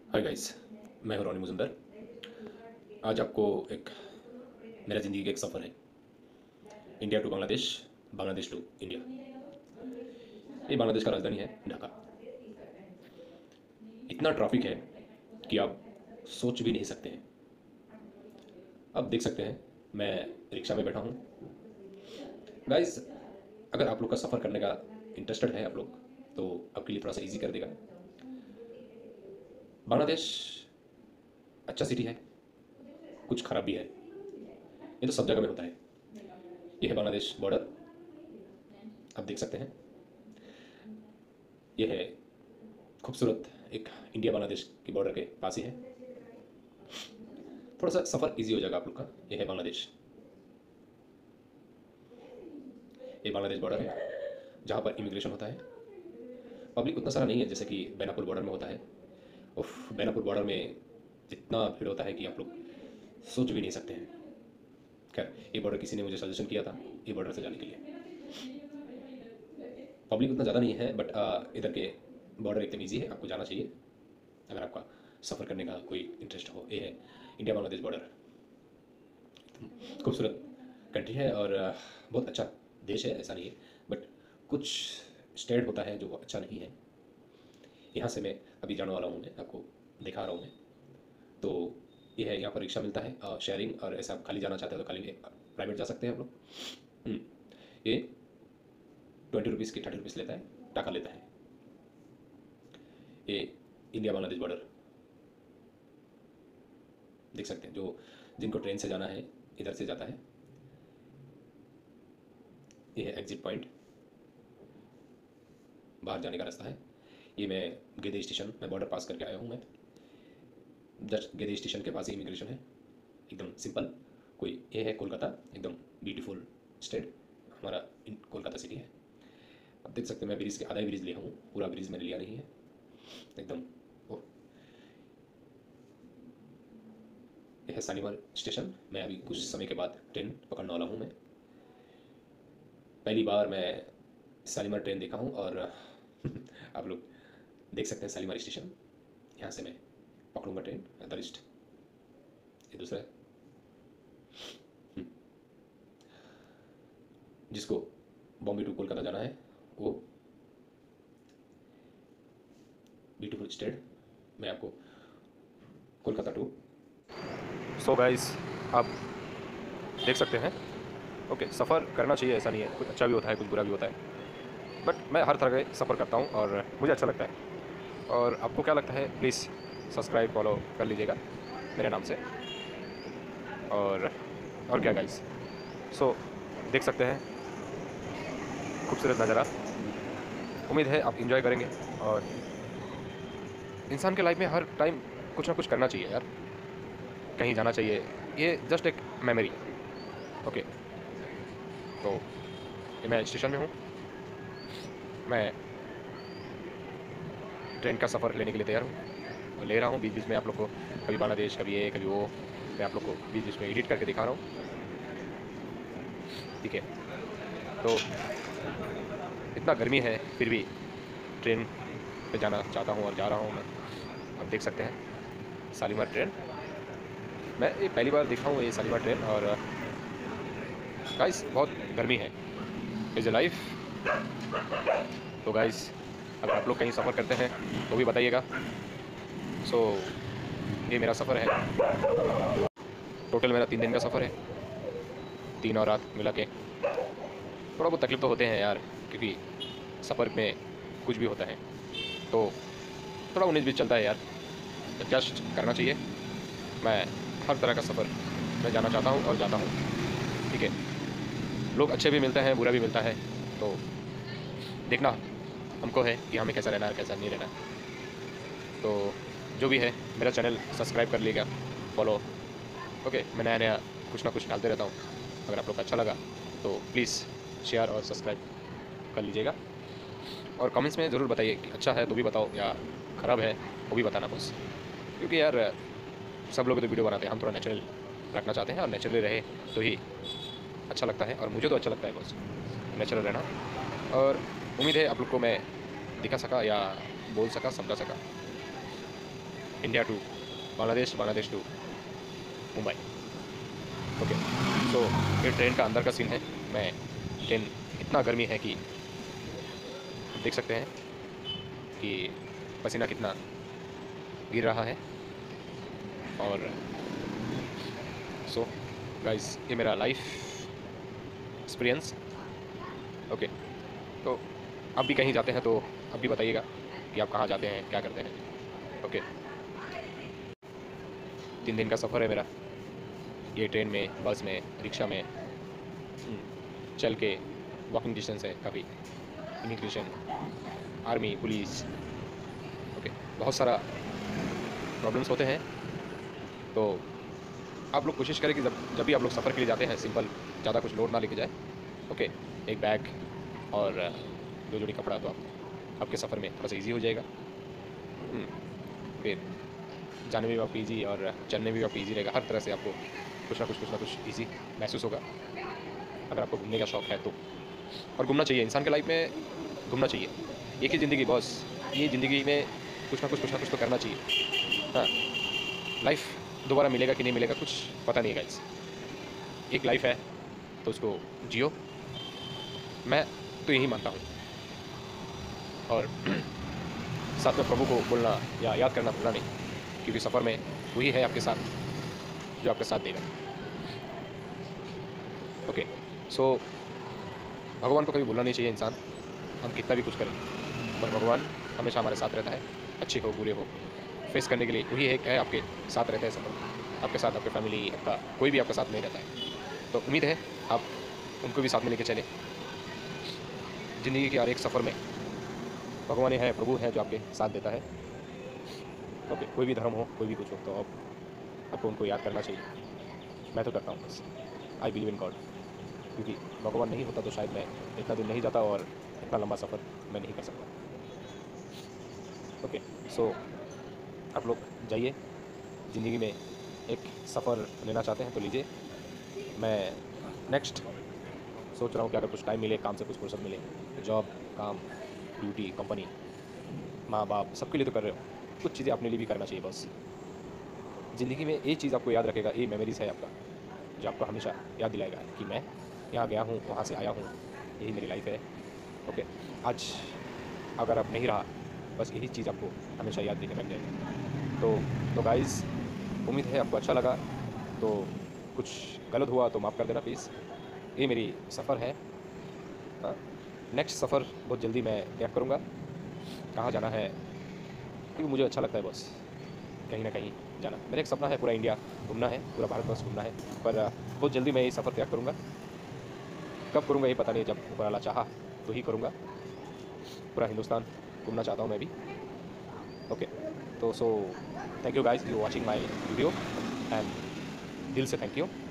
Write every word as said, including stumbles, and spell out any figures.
Hi guys, मैं हूं रोनी मुजुमदार। आज आपको एक मेरा ज़िंदगी का एक सफ़र है। India to Bangladesh, Bangladesh to India. ये बांग्लादेश का राजधानी है ढाका। इतना ट्रैफिक है कि आप सोच भी नहीं सकते हैं। आप देख सकते हैं, मैं रिक्शा में बैठा हूँ। गाइस, अगर आप लोग का सफ़र करने का इंटरेस्टेड है आप लोग, तो आपके लिए थोड़ा सा इजी कर देगा। बांग्लादेश अच्छा सिटी है, कुछ ख़राब भी है। ये तो सब जगह में होता है। ये है बांग्लादेश बॉर्डर, आप देख सकते हैं। ये है खूबसूरत एक इंडिया बांग्लादेश की बॉर्डर के पास ही है। थोड़ा सा सफ़र इजी हो जाएगा आप लोग का। ये है बांग्लादेश, ये बांग्लादेश बॉर्डर है जहाँ पर इमिग्रेशन होता है। पब्लिक उतना सारा नहीं है जैसे कि बेनापुर बॉर्डर में होता है। उफ, बेनापुर बॉर्डर में जितना भीड़ होता है कि आप लोग सोच भी नहीं सकते हैं। खैर, ये बॉर्डर किसी ने मुझे सजेशन किया था ये बॉर्डर से जाने के लिए। पब्लिक उतना ज़्यादा नहीं है, बट इधर के बॉर्डर एकदम ईजी है, आपको जाना चाहिए अगर आपका सफ़र करने का कोई इंटरेस्ट हो। ये है इंडिया बांग्लादेश बॉर्डर। खूबसूरत कंट्री है और अ, बहुत अच्छा देश है, ऐसा नहीं है, बट कुछ स्टेट होता है जो अच्छा नहीं है। यहाँ से मैं अभी जाने वाला हूँ, मैं आपको दिखा रहा हूँ मैं। तो ये है, यहाँ पर रिक्शा मिलता है शेयरिंग, और ऐसा आप खाली जाना चाहते हो तो खाली प्राइवेट जा सकते हैं आप लोग। हम्म, ये ट्वेंटी रुपीज़ की थर्टी रुपीज़ लेता है, टाका लेता है। ये इंडिया बांग्लादेश बॉर्डर देख सकते हैं। जो जिनको ट्रेन से जाना है इधर से जाता है। ये है एग्जिट पॉइंट, बाहर जाने का रास्ता है। ये मैं गेदे स्टेशन, मैं बॉर्डर पास करके आया हूँ। मैं जस्ट गेदे स्टेशन के पास ही इमिग्रेशन है, एकदम सिंपल। कोई ये है कोलकाता, एकदम ब्यूटीफुल स्टेट हमारा इन कोलकाता सिटी है। आप देख सकते हैं, मैं ब्रिज के आधा ही ब्रिज लिया हूँ, पूरा ब्रिज मैंने लिया नहीं है एकदम। ओ, यह है शालीमार स्टेशन। मैं अभी कुछ समय के बाद ट्रेन पकड़ने वाला हूँ। मैं पहली बार मैं शालीमार ट्रेन देखा हूँ, और आप लोग देख सकते हैं शालीमार स्टेशन। यहाँ से मैं पकड़ूंगा ट्रेन द लिस्ट। ये दूसरा है। हम्म, जिसको बॉम्बे टू कोलकाता जाना है वो ब्यूटीफुल स्टेट, मैं आपको कोलकाता टू। सो गाइस, आप देख सकते हैं। ओके, सफ़र करना चाहिए, ऐसा नहीं है, कुछ अच्छा भी होता है कुछ बुरा भी होता है, बट मैं हर तरह का सफ़र करता हूँ और मुझे अच्छा लगता है। और आपको क्या लगता है, प्लीज़ सब्सक्राइब फॉलो कर लीजिएगा मेरे नाम से। और और क्या गाइस, सो देख सकते हैं खूबसूरत नज़ारा। उम्मीद है आप इंजॉय करेंगे। और इंसान के लाइफ में हर टाइम कुछ ना कुछ करना चाहिए यार, कहीं जाना चाहिए। ये जस्ट एक मेमोरी। ओके, तो ये मैं स्टेशन में हूँ। मैं ट्रेन का सफ़र लेने के लिए तैयार हूँ और ले रहा हूँ। बीच बीच में आप लोग को कभी बांग्लादेश, कभी ये, कभी वो, मैं आप लोग को बीच बीच में एडिट करके दिखा रहा हूँ। ठीक है, तो इतना गर्मी है फिर भी ट्रेन पे जाना चाहता हूँ और जा रहा हूँ मैं। आप देख सकते हैं शालीमार ट्रेन। मैं ये पहली बार देखा हूँ ये शालीमार ट्रेन। और गाइस, बहुत गर्मी है, इज़ ए लाइफ। तो गाइस, अगर आप लोग कहीं सफ़र करते हैं तो भी बताइएगा। सो ये मेरा सफ़र है, टोटल मेरा तीन दिन का सफ़र है, तीन और रात मिला के। थोड़ा बहुत तकलीफ तो होते हैं यार, क्योंकि सफ़र में कुछ भी होता है तो थोड़ा उन्नीस बीस चलता है यार, एडजस्ट करना चाहिए। मैं हर तरह का सफ़र में जाना चाहता हूँ और जाता हूँ। ठीक है, लोग अच्छे भी मिलते हैं, बुरा भी मिलता है, तो देखना हमको है कि हमें कैसा रहना है कैसा नहीं रहना। तो जो भी है, मेरा चैनल सब्सक्राइब कर लीजिएगा, फॉलो। ओके, मैं नया नया कुछ ना कुछ डालते रहता हूँ। अगर आप लोग को अच्छा लगा तो प्लीज़ शेयर और सब्सक्राइब कर लीजिएगा। और कमेंट्स में ज़रूर बताइए कि अच्छा है तो भी बताओ, या ख़राब है वो भी बताना बस। क्योंकि यार सब लोग तो वीडियो बनाते हैं, हम थोड़ा नेचुरल रखना चाहते हैं, और नेचुरली रहे तो ही अच्छा लगता है। और मुझे तो अच्छा लगता है बस नेचुरल रहना। और उम्मीद है आप लोग को मैं दिखा सका या बोल सका, समझा सका। India to Bangladesh, Bangladesh to Mumbai. Okay, so ये ट्रेन का अंदर का सीन है। मैं ट्रेन इतना गर्मी है कि देख सकते हैं कि पसीना कितना गिर रहा है। और सो गाइस, ये मेरा लाइफ एक्सपीरियंस। ओके, तो आप भी कहीं जाते हैं तो आप भी बताइएगा कि आप कहाँ जाते हैं, क्या करते हैं। ओके, तीन दिन का सफ़र है मेरा, ये ट्रेन में, बस में, रिक्शा में, चल के, वॉकिंग डिस्टेंस है काफ़ी, इमिग्रेशन, आर्मी, पुलिस। ओके, बहुत सारा प्रॉब्लम्स होते हैं। तो आप लोग कोशिश करें कि जब जब भी आप लोग सफ़र के लिए जाते हैं, सिंपल, ज़्यादा कुछ लोड ना लेके जाए। ओके, एक बैग और दो जोड़ी कपड़ा, तो आप आपके सफ़र में थोड़ा सा ईजी हो जाएगा। फिर जाने में भी आपको ईजी और चलने में भी आपको ईजी रहेगा। हर तरह से आपको कुछ ना कुछ कुछ ना कुछ ईजी महसूस होगा अगर आपको घूमने का शौक़ है तो। और घूमना चाहिए, इंसान के लाइफ में घूमना चाहिए। एक ही ज़िंदगी बॉस, ये ज़िंदगी में कुछ ना कुछ कुछ ना कुछ तो करना चाहिए। हाँ, लाइफ दोबारा मिलेगा कि नहीं मिलेगा कुछ पता नहीं है गाइस। एक लाइफ है तो उसको जियो, मैं तो यही मानता हूँ। और साथ में प्रभु को बोलना या याद करना भूलना नहीं, क्योंकि सफ़र में वही है आपके साथ जो आपका साथ देगा। ओके, सो भगवान को कभी भूलना नहीं चाहिए इंसान, हम कितना भी कुछ करें, पर भगवान हमेशा हमारे साथ रहता है, अच्छे हो बुरे हो, फेस करने के लिए वही एक है आपके साथ रहता है सफ़र। आपके साथ आपके फैमिली, आपका कोई भी आपका साथ नहीं रहता है, तो उम्मीद है आप उनको भी साथ में लेके चलें ज़िंदगी के हर एक सफ़र में। भगवान है, प्रभु है जो आपके साथ देता है। ओके, कोई भी धर्म हो, कोई भी कुछ हो, तो आप आपको उनको याद करना चाहिए। मैं तो करता हूँ बस, आई बिलीव इन गॉड, क्योंकि भगवान नहीं होता तो शायद मैं इतना दूर नहीं जाता और इतना लंबा सफ़र मैं नहीं कर सकता। ओके, सो आप लोग जाइए, ज़िंदगी में एक सफ़र लेना चाहते हैं तो लीजिए। मैं नेक्स्ट सोच रहा हूँ कि अगर कुछ टाइम मिले, काम से कुछ फुर्सत मिले, जॉब, काम, ड्यूटी, कंपनी, माँ बाप, सबके लिए तो कर रहे हो, कुछ चीज़ें अपने लिए भी करना चाहिए बस। ज़िंदगी में एक चीज़ आपको याद रखेगा, ये मेमोरीज़ है आपका, जो आपको हमेशा याद दिलाएगा कि मैं यहाँ गया हूँ, वहाँ से आया हूँ, यही मेरी लाइफ है। ओके, आज अगर आप नहीं रहा, बस यही चीज़ आपको हमेशा याद देने लग जाएगी। तो तो गाइज़, उम्मीद है आपको अच्छा लगा। तो कुछ गलत हुआ तो माफ़ कर देना प्लीज़। ये मेरी सफ़र है। हाँ, नेक्स्ट सफ़र बहुत जल्दी मैं तय करूँगा, कहाँ जाना है, क्योंकि मुझे अच्छा लगता है बस कहीं ना कहीं जाना। मेरा एक सपना है पूरा इंडिया घूमना है, पूरा भारतवर्ष घूमना है, पर बहुत जल्दी मैं ये सफ़र तय करूँगा। कब करूँगा ये पता नहीं, जब ऊपर वाला चाहा तो ही करूँगा। पूरा हिंदुस्तान घूमना चाहता हूँ मैं भी। ओके, तो so thank you guys, you watching my video, and दिल से थैंक यू।